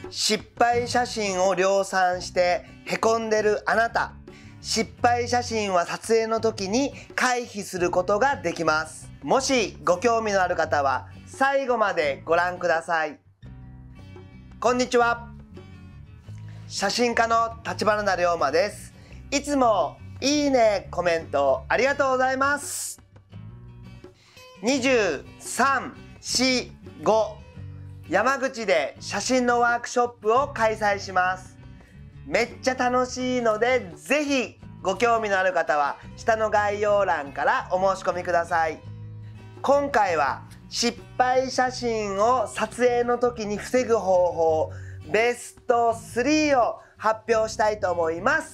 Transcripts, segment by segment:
失敗写真を量産してへこんでるあなた、失敗写真は撮影の時に回避することができます。もしご興味のある方は最後までご覧ください。こんにちは。写真家の立花田龍馬です。いつもいいね、コメントありがとうございます。23、4、5山口で写真のワークショップを開催します。めっちゃ楽しいので、ぜひご興味のある方は下の概要欄からお申し込みください。今回は失敗写真を撮影の時に防ぐ方法ベスト3を発表したいと思います。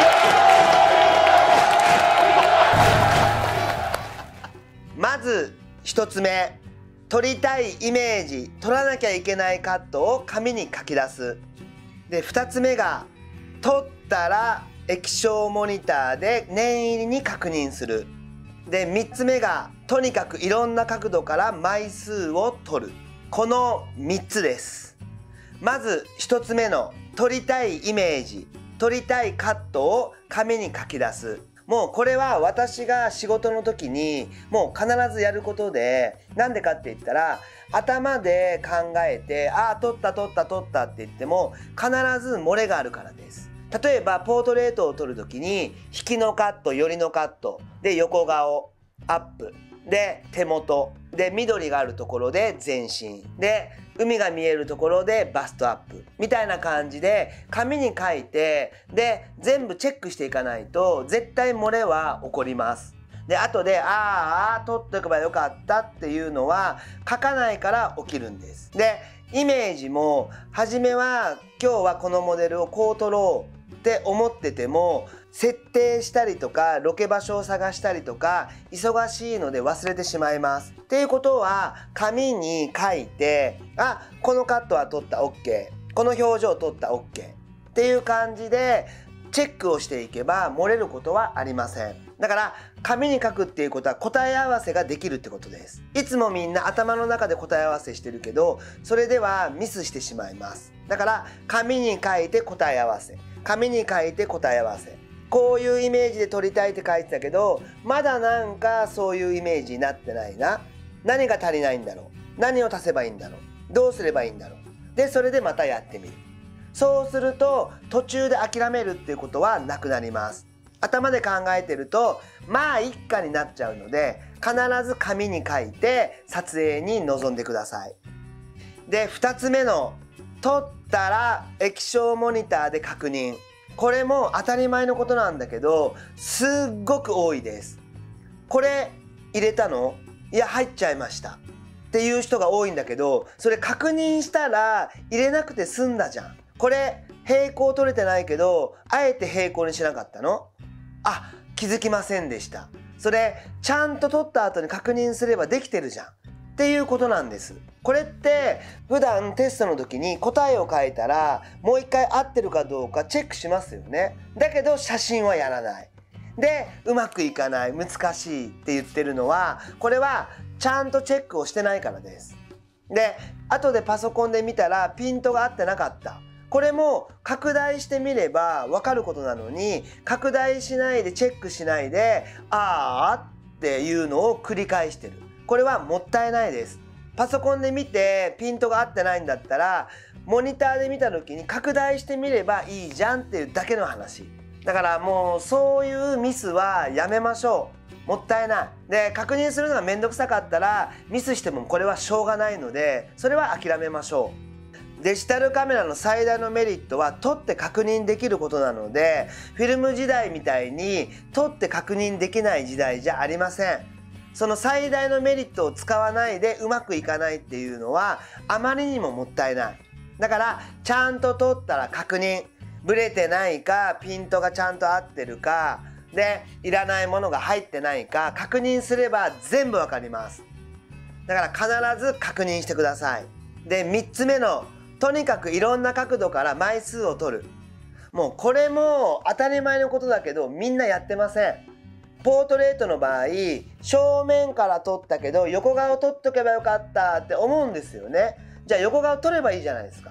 まず1つ目、撮りたいイメージ、撮らなきゃいけないカットを紙に書き出す。で2つ目が、撮ったら液晶モニターで念入りに確認する。で3つ目が、とにかくいろんな角度から枚数を撮る。この3つです。まず1つ目の撮りたいイメージ、撮りたいカットを紙に書き出す。もうこれは私が仕事の時にもう必ずやることで、なんでかって言ったら、頭で考えて、ああ撮った撮った撮ったって言っても必ず漏れがあるからです。例えばポートレートを撮る時に、引きのカット、寄りのカットで横顔アップで手元で、緑があるところで全身で、海が見えるところでバストアップみたいな感じで紙に書いて、で全部チェックしていかないと絶対漏れは起こります。で後で撮っておけばよかったっていうのは書かないから起きるんです。でイメージも初めは今日はこのモデルをこう撮ろうって思ってても、設定したりとかロケ場所を探したりとか忙しいので忘れてしまいます。っていうことは紙に書いて、このカットは撮った OK、 この表情撮った OK っていう感じでチェックをしていけば漏れることはありません。だから紙に書くっていうことは答え合わせができるってことです。いつもみんな頭の中で答え合わせしてるけど、それではミスしてしまいます。だから紙に書いて答え合わせ、紙に書いて答え合わせ、こういうイメージで撮りたいって書いてたけど、まだなんかそういうイメージになってないな、何が足りないんだろう、何を足せばいいんだろう、どうすればいいんだろう、でそれでまたやってみる。そうすると途中で諦めるっていうことはなくなります。頭で考えてるとまあ一家になっちゃうので、必ず紙に書いて撮影に臨んでください。で2つ目の、撮ったら液晶モニターで確認。これも当たり前のことなんだけど、すっごく多いです。これ入れたの？いや入っちゃいましたっていう人が多いんだけど、それ確認したら入れなくて済んだじゃん。これ平行取れてないけどあえて平行にしなかったの？気づきませんでした。それちゃんと取った後に確認すればできてるじゃんっていうことなんです。これって普段テストの時に答えを書いたらもう一回合ってるかどうかチェックしますよね。だけど写真はやらない。でうまくいかない、難しいって言ってるのは、これはちゃんとチェックをしてないからです。で後でパソコンで見たらピントが合ってなかった。これも拡大してみれば分かることなのに、拡大しないでチェックしないでっていうのを繰り返してる。これはもったいないです。パソコンで見てピントが合ってないんだったら、モニターで見た時に拡大してみればいいじゃんっていうだけの話だから、もうそういうミスはやめましょう。もったいない。で確認するのがめんどくさかったらミスしてもこれはしょうがないので、それは諦めましょう。デジタルカメラの最大のメリットは撮って確認できることなので、フィルム時代みたいに撮って確認できない時代じゃありません。その最大のメリットを使わないでうまくいかないっていうのはあまりにももったいない。だからちゃんと撮ったら確認、ブレてないか、ピントがちゃんと合ってるかで、いらないものが入ってないか確認すれば全部わかります。だから必ず確認してください。で3つ目の、とにかくいろんな角度から枚数を取る。もうこれも当たり前のことだけどみんなやってません。ポートレートの場合、正面から撮ったけど横顔撮っとけばよかったって思うんですよね。じゃあ横顔撮ればいいじゃないですか。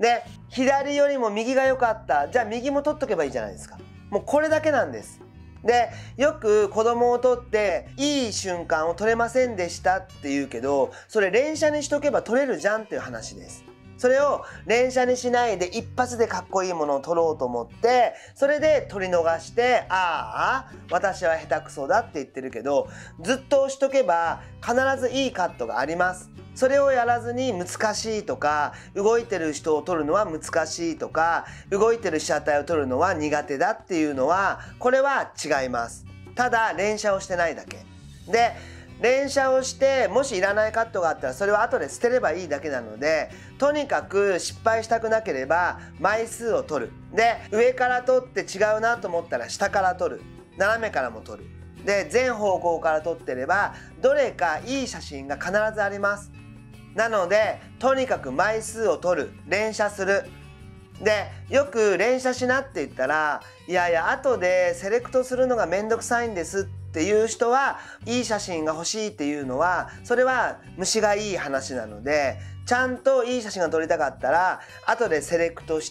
で左よりも右が良かった、じゃあ右も取っとけばいいじゃないですか。もうこれだけなんです。でよく子供を取っていい瞬間を撮れませんでしたって言うけど、それ連写にしとけば撮れるじゃんっていう話です。それを連写にしないで一発でかっこいいものを撮ろうと思って、それで撮り逃して、ああ私は下手くそだって言ってるけど、ずっと押しとけば必ずいいカットがあります。それをやらずに難しいとか、動いてる人を撮るのは難しいとか、動いてる被写体を撮るのは苦手だっていうのは、これは違います。ただ連写をしてないだけで、連写をしてもしいらないカットがあったらそれは後で捨てればいいだけなので、とにかく失敗したくなければ枚数を取る。で上から撮って違うなと思ったら下から撮る、斜めからも撮る。で全方向から撮ってればどれかいい写真が必ずあります。なのでとにかく枚数を取る、連写する。でよく連写しなって言ったら、いやいや後でセレクトするのがめんどくさいんですっていう人は、いい写真が欲しいっていうのはそれは虫がいい話なので、ちゃんといい写真が撮りたかったら後でセレクトして、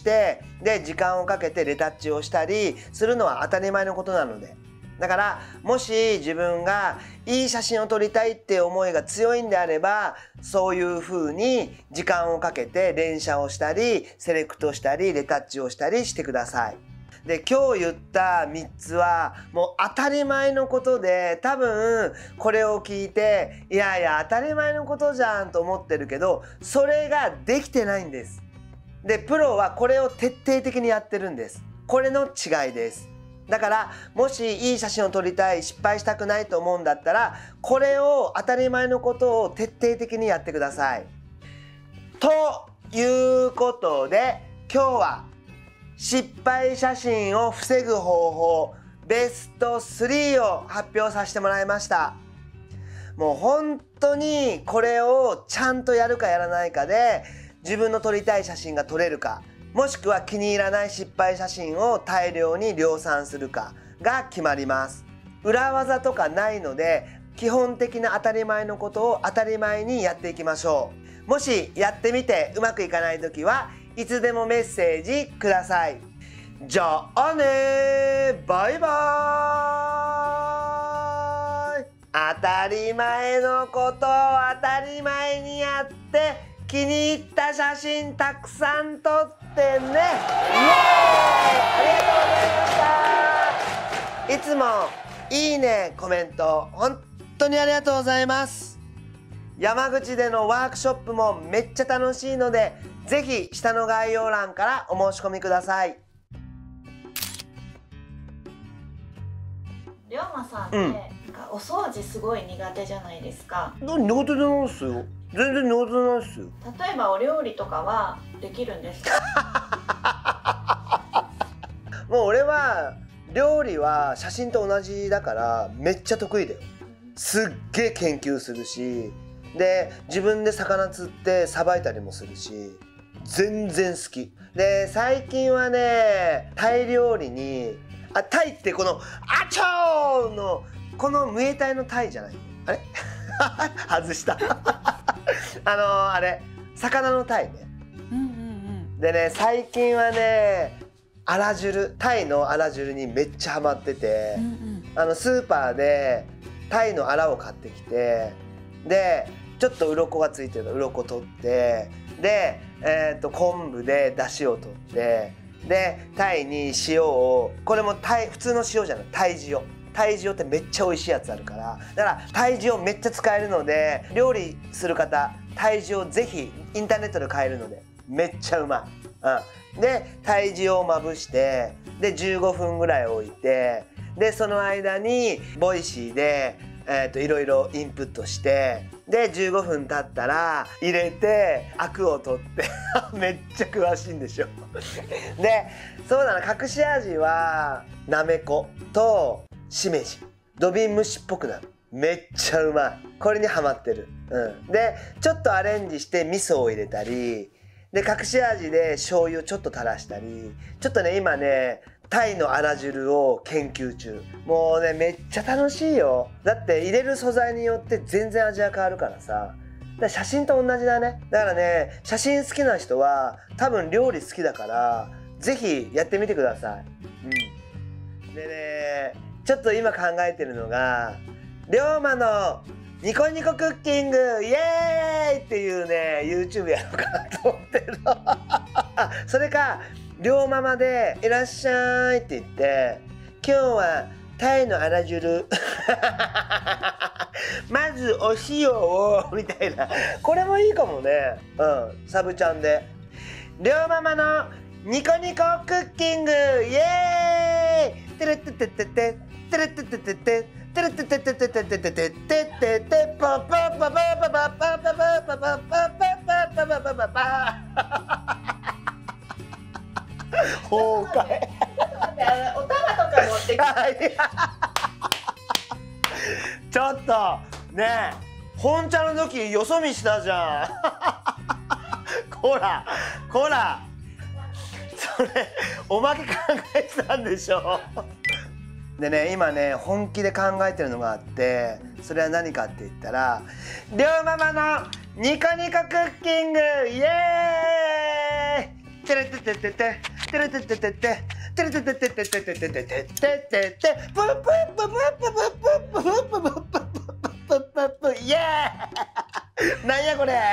で時間をかけてレタッチをしたりするのは当たり前のことなので。だからもし自分がいい写真を撮りたいって思いが強いんであれば、そういう風に時間をかけて連写をしたりセレクトしたりレタッチをしたりしてください。で今日言った3つはもう当たり前のことで、多分これを聞いていやいや当たり前のことじゃんと思ってるけど、それができてないんです。でプロはこれを徹底的にやってるんです。これの違いです。だからもしいい写真を撮りたい、失敗したくないと思うんだったら、これを当たり前のことを徹底的にやってください。ということで今日は失敗写真を防ぐ方法ベスト3を発表させてもらいました。もう本当にこれをちゃんとやるかやらないかで自分の撮りたい写真が撮れるか、もしくは気に入らない失敗写真を大量に量産するかが決まります。裏技とかないので、基本的な当たり前のことを当たり前にやっていきましょう。もしやってみてうまくいかない時はいつでもメッセージください。じゃあね、バイバーイ。当たり前のことを当たり前にやって、気に入った写真たくさん撮ってね。イエーイ、ありがとうございました。いつもいいね、コメント本当にありがとうございます。山口でのワークショップもめっちゃ楽しいので、ぜひ下の概要欄からお申し込みください。 龍馬さんって、なんかお掃除すごい苦手じゃないですか。 苦手じゃないですよ。全然苦手じゃないですよ。 例えばお料理とかはできるんですか？ もう俺は料理は写真と同じだからめっちゃ得意だよ。すっげえ研究するし、で自分で魚釣ってさばいたりもするし、全然好きで、最近はねタイ料理に、タイってこのあちょーのこのムエタイのタイじゃない、あれ外したあれ魚のタイね。でね最近はねアラ汁、タイのアラ汁にめっちゃハマってて、スーパーでタイのアラを買ってきて、でちょっと鱗がついてるの鱗取って、で、昆布で出汁を取って、でタイに塩を、これも普通の塩じゃない、タイ塩ってめっちゃ美味しいやつあるから、だからタイ塩めっちゃ使えるので、料理する方タイ塩ぜひインターネットで買えるのでめっちゃうまい。でタイ塩をまぶして、で15分ぐらい置いて、でその間にボイシーでいろいろインプットして、で15分経ったら入れてアクを取ってめっちゃ詳しいんでしょでそうだな、隠し味はなめことしめじ、土瓶蒸しっぽくなる、めっちゃうまい。これにハマってる。でちょっとアレンジして味噌を入れたり、で隠し味で醤油ちょっと垂らしたり、ちょっとね今ねタイのあら汁を研究中。もうねめっちゃ楽しいよ。だって入れる素材によって全然味が変わるからさ。 ら写真と同じだね。だからね、写真好きな人は多分料理好きだから是非やってみてください。でね、ちょっと今考えてるのが龍馬のニコニコクッキングイエーイっていうね YouTube やろうかなと思ってるのそれか龍ママでいらっしゃいって言って今日はタイのあら汁まずお塩をみたいな、これもいいかもね。サブちゃんで龍ママのニコニコクッキングイエーイテレテテテテテレテテテテテレテテテテテテテテテテテパパパパパパパパパパパパパパパパパ崩壊。 お玉とか持ってきて。 ちょっとねえ、本茶の時よそ見したじゃんこらこら、それおまけ考えてたんでしょでね、今ね本気で考えてるのがあって、それは何かって言ったら龍ママのニコニコクッキングイエーイテレテテテテテレテテテテテレテテテテテテテテテテテテプップッププッププッププッププッププッププッププップイエーイなんやこれ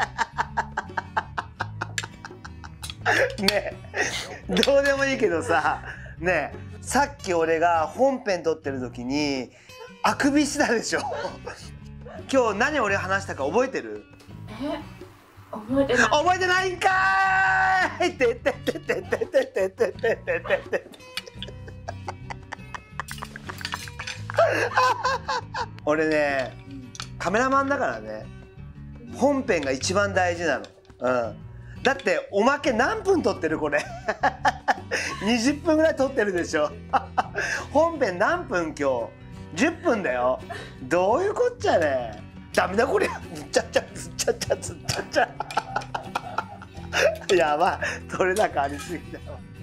ねえ、どうでもいいけどさ、ねえ、さっき俺が本編撮ってる時にあくびしたでしょ今日何俺話したか覚えてる？ 覚えてない。 覚えてないんかーいってってってってってってってってってって俺ねカメラマンだからね、本編が一番大事なの。だっておまけ何分撮ってるこれ20分ぐらい撮ってるでしょ本編何分今日10分だよ。どういうこっちゃね。ダメだこれちゃっちゃつっちゃっちゃつっちゃっちゃやばい、撮れ高ありすぎだわ。